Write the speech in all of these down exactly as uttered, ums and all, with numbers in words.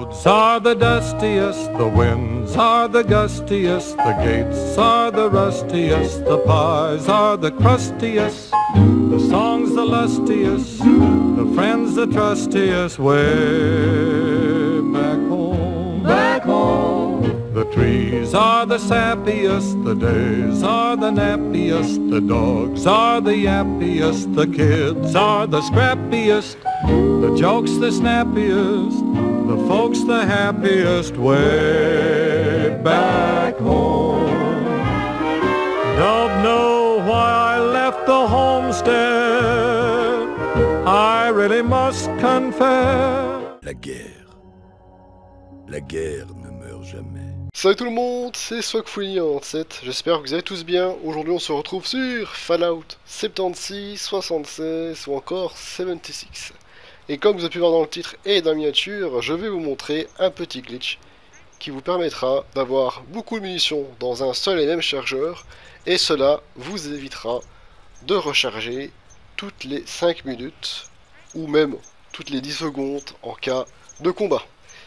roads are the dustiest, the winds are the gustiest, the gates are the rustiest, the pies are the crustiest, the songs the lustiest, the friends the trustiest, way back home, back home. The trees are the sappiest, the days are the nappiest, the dogs are the yappiest, the kids are the scrappiest, the jokes the snappiest, the folks the happiest, way back home. Don't know why I left the homestead, I really must confess. La guerre. La guerre ne meurt jamais. Salut tout le monde, c'est Swagfully quatre-vingt-dix-sept, j'espère que vous allez tous bien. Aujourd'hui on se retrouve sur Fallout soixante-seize, soixante-seize ou encore soixante-seize. Et comme vous avez pu voir dans le titre et dans la miniature, je vais vous montrer un petit glitch qui vous permettra d'avoir beaucoup de munitions dans un seul et même chargeur, et cela vous évitera de recharger toutes les cinq minutes ou même toutes les dix secondes en cas de combat.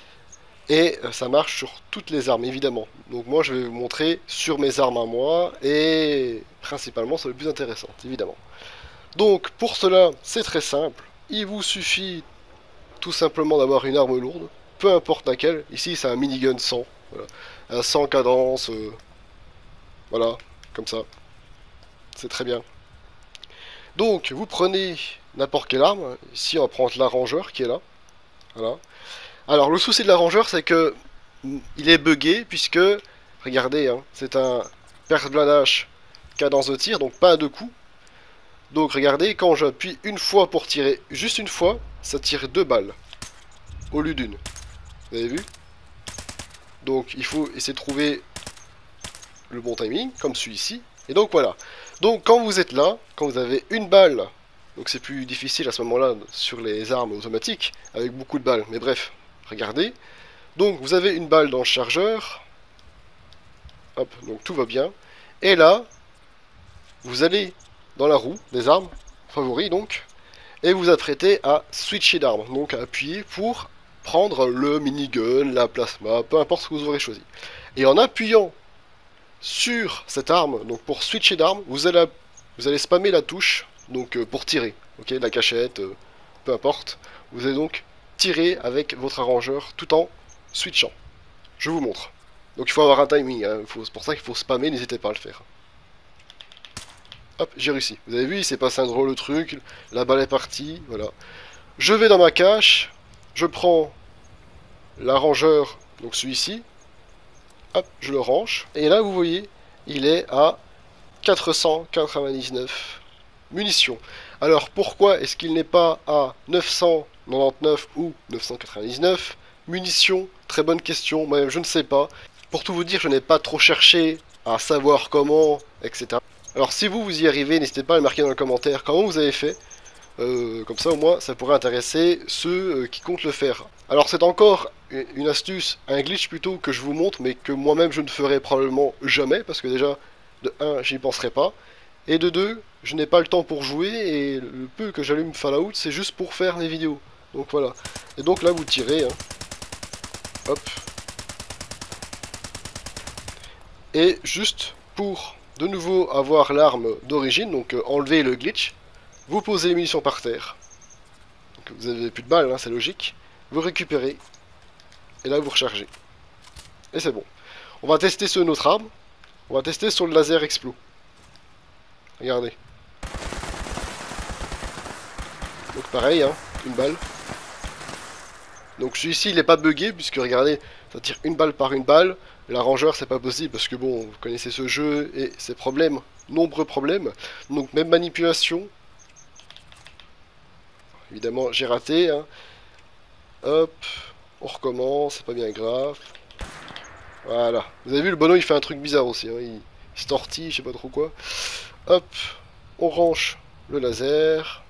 Et ça marche sur toutes les armes évidemment. Donc moi je vais vous montrer sur mes armes à moi et principalement c'est le plus intéressant évidemment. Donc pour cela c'est très simple. Il vous suffit tout simplement d'avoir une arme lourde, peu importe laquelle. Ici c'est un minigun cent, voilà. Un cent cadence, euh, voilà, comme ça. C'est très bien. Donc vous prenez n'importe quelle arme. Ici on va prendre l'arrangeur qui est là. Voilà. Alors le souci de l'arrangeur c'est que il est buggé puisque, regardez, hein, c'est un perce-blindage cadence de tir, donc pas de coups. Donc regardez, quand j'appuie une fois pour tirer, juste une fois, ça tire deux balles au lieu d'une. Vous avez vu? Donc il faut essayer de trouver le bon timing, comme celui-ci. Et donc voilà. Donc quand vous êtes là, quand vous avez une balle, donc c'est plus difficile à ce moment-là sur les armes automatiques, avec beaucoup de balles, mais bref. Regardez, donc vous avez une balle dans le chargeur, hop, donc tout va bien, et là, vous allez dans la roue des armes, favoris donc, et vous apprêtez à switcher d'armes, donc à appuyer pour prendre le minigun, la plasma, peu importe ce que vous aurez choisi. Et en appuyant sur cette arme, donc pour switcher d'armes, vous allez, vous allez spammer la touche, donc euh, pour tirer, ok, la cachette, euh, peu importe, vous allez donc tirer avec votre arrangeur tout en switchant. Je vous montre. Donc il faut avoir un timing, hein. C'est pour ça qu'il faut spammer, n'hésitez pas à le faire. Hop, j'ai réussi. Vous avez vu, il s'est passé un drôle de truc, la balle est partie, voilà. Je vais dans ma cache, je prends l'arrangeur, donc celui-ci, hop, je le range, et là vous voyez, il est à quatre cent quatre-vingt-dix-neuf munitions. Alors pourquoi est-ce qu'il n'est pas à neuf cent quatre-vingt-dix-neuf ou neuf cent quatre-vingt-dix-neuf munitions? Très bonne question, moi-même je ne sais pas. Pour tout vous dire, je n'ai pas trop cherché à savoir comment, et cetera. Alors si vous, vous y arrivez, n'hésitez pas à le marquer dans le commentaire comment vous avez fait. Euh, comme ça au moins, ça pourrait intéresser ceux euh, qui comptent le faire. Alors c'est encore une astuce, un glitch plutôt que je vous montre, mais que moi-même je ne ferai probablement jamais, parce que déjà, de un, j'y penserai pas, et de deux, je n'ai pas le temps pour jouer, et le peu que j'allume Fallout, c'est juste pour faire les vidéos. Donc voilà. Et donc là, vous tirez. Hein. Hop. Et juste pour, de nouveau, avoir l'arme d'origine, donc euh, enlever le glitch, vous posez les munitions par terre. Donc vous avez plus de balles, hein, c'est logique. Vous récupérez. Et là, vous rechargez. Et c'est bon. On va tester sur notre arme. On va tester sur le laser explo. Regardez. Donc pareil, hein, une balle. Donc celui-ci il n'est pas buggé puisque regardez, ça tire une balle par une balle. L'arrangeur c'est pas possible parce que bon, vous connaissez ce jeu et ses problèmes, nombreux problèmes. Donc même manipulation. Évidemment j'ai raté. Hein. Hop, on recommence, c'est pas bien grave. Voilà. Vous avez vu le bonhomme il fait un truc bizarre aussi. Hein. Il, il se tortille, je sais pas trop quoi. Hop, on range le laser.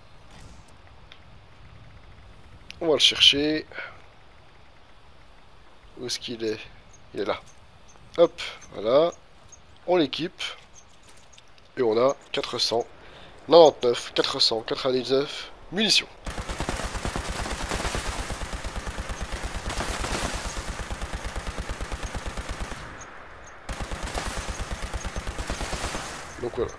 On va le chercher. Où est-ce qu'il est? Il est là. Hop, voilà. On l'équipe. Et on a quatre cent quatre-vingt-dix-neuf, quatre cent quatre-vingt-dix-neuf munitions. Donc voilà.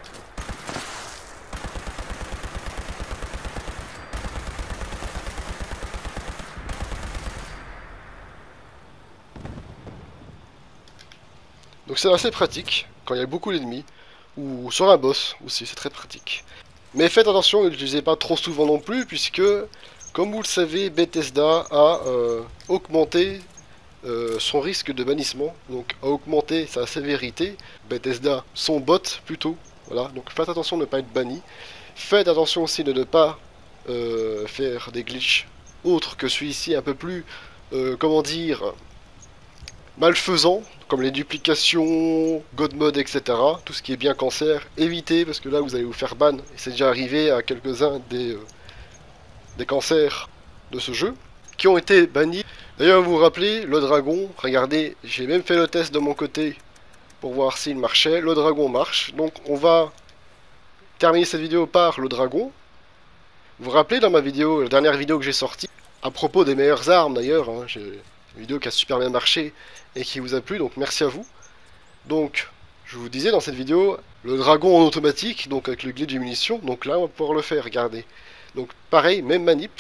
Donc c'est assez pratique quand il y a beaucoup d'ennemis, ou sur un boss aussi, c'est très pratique. Mais faites attention, ne l'utilisez pas trop souvent non plus, puisque, comme vous le savez, Bethesda a euh, augmenté euh, son risque de bannissement, donc a augmenté sa sévérité. Bethesda, son bot plutôt, voilà, donc faites attention de ne pas être banni. Faites attention aussi de ne pas euh, faire des glitches autres que celui-ci, un peu plus, euh, comment dire, malfaisants, comme les duplications, God Mode, et cetera. Tout ce qui est bien cancer, évitez, parce que là vous allez vous faire ban. Et c'est déjà arrivé à quelques-uns des, euh, des cancers de ce jeu, qui ont été bannis. D'ailleurs, vous vous rappelez, le dragon, regardez, j'ai même fait le test de mon côté, pour voir s'il marchait. Le dragon marche, donc on va terminer cette vidéo par le dragon. Vous vous rappelez dans ma vidéo, la dernière vidéo que j'ai sortie, à propos des meilleures armes d'ailleurs, hein, j'ai une vidéo qui a super bien marché et qui vous a plu, donc merci à vous. Donc, je vous disais dans cette vidéo, le dragon en automatique, donc avec le glitch de munitions, donc là on va pouvoir le faire, regardez. Donc pareil, même manip.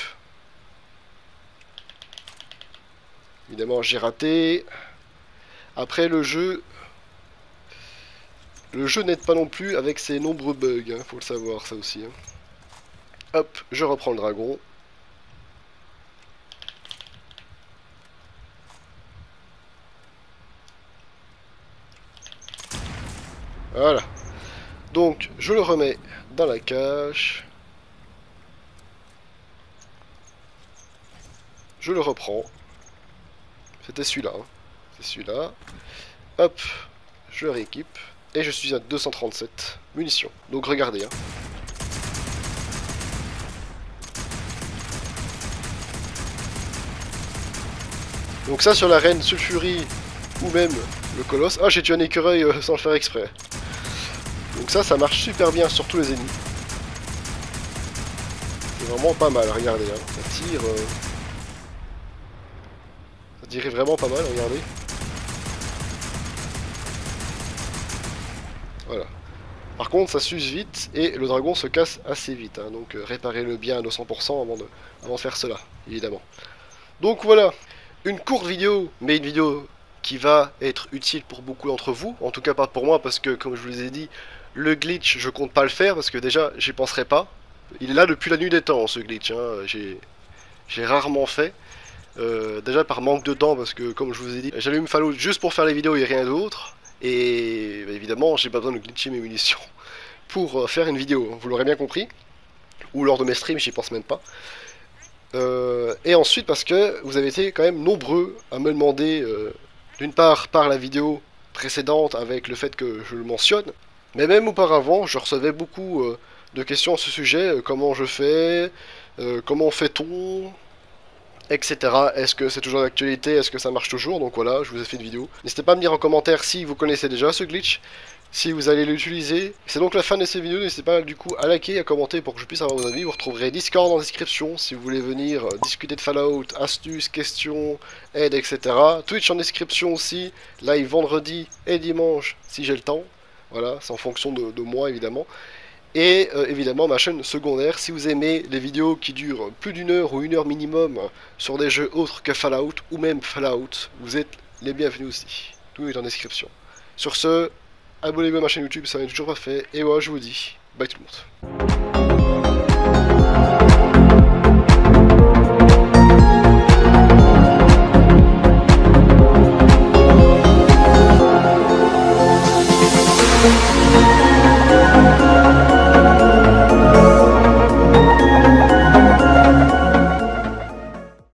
Évidemment j'ai raté. Après le jeu... Le jeu n'aide pas non plus avec ses nombreux bugs, hein, faut le savoir ça aussi. Hein. Hop, je reprends le dragon. Voilà. Donc, je le remets dans la cache. Je le reprends. C'était celui-là. Hein. C'est celui-là. Hop, je le rééquipe. Et je suis à deux cent trente-sept munitions. Donc regardez. Hein. Donc ça sur la reine sulfurie ou même le colosse. Ah, j'ai tué un écureuil euh, sans le faire exprès. Donc ça, ça marche super bien sur tous les ennemis. C'est vraiment pas mal, regardez. Hein. Ça tire... Euh... Ça tirait vraiment pas mal, regardez. Voilà. Par contre, ça s'use vite et le dragon se casse assez vite. Hein. Donc euh, réparez-le bien à deux cents pour cent avant de, avant de faire cela, évidemment. Donc voilà. Une courte vidéo, mais une vidéo qui va être utile pour beaucoup d'entre vous. En tout cas pas pour moi, parce que comme je vous ai dit, le glitch, je compte pas le faire, parce que déjà, j'y penserai pas. Il est là depuis la nuit des temps, ce glitch. Hein. J'ai rarement fait. Euh, déjà par manque de temps, parce que comme je vous ai dit, j'allume Fallout juste pour faire les vidéos et rien d'autre. Et bah, évidemment, j'ai pas besoin de glitcher mes munitions pour euh, faire une vidéo. Vous l'aurez bien compris. Ou lors de mes streams, j'y pense même pas. Euh, et ensuite parce que vous avez été quand même nombreux à me demander, euh, d'une part par la vidéo précédente avec le fait que je le mentionne, mais même auparavant je recevais beaucoup euh, de questions à ce sujet, euh, comment je fais, euh, comment fait-on, et cetera. Est-ce que c'est toujours d'actualité, est-ce que ça marche toujours? Donc voilà, je vous ai fait une vidéo. N'hésitez pas à me dire en commentaire si vous connaissez déjà ce glitch, si vous allez l'utiliser. C'est donc la fin de cette vidéo, n'hésitez pas du coup à liker, à commenter pour que je puisse avoir vos avis. Vous retrouverez Discord en description si vous voulez venir discuter de Fallout, astuces, questions, aides, et cetera. Twitch en description aussi, live vendredi et dimanche si j'ai le temps. Voilà, c'est en fonction de, de moi évidemment. Et euh, évidemment ma chaîne secondaire, si vous aimez les vidéos qui durent plus d'une heure ou une heure minimum sur des jeux autres que Fallout ou même Fallout, vous êtes les bienvenus aussi. Tout est en description. Sur ce, abonnez-vous à ma chaîne YouTube, ça n'est toujours pas fait. Et moi je vous dis, bye tout le monde.